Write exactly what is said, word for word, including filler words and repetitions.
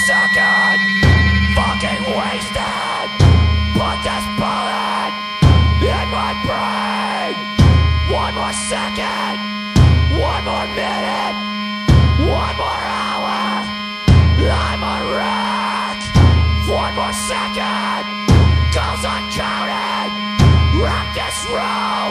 second, fucking wasted. Put this bullet in my brain. One more second, one more minute, one more hour, I'm a wreck. One more second goes uncounted. Wreck this road.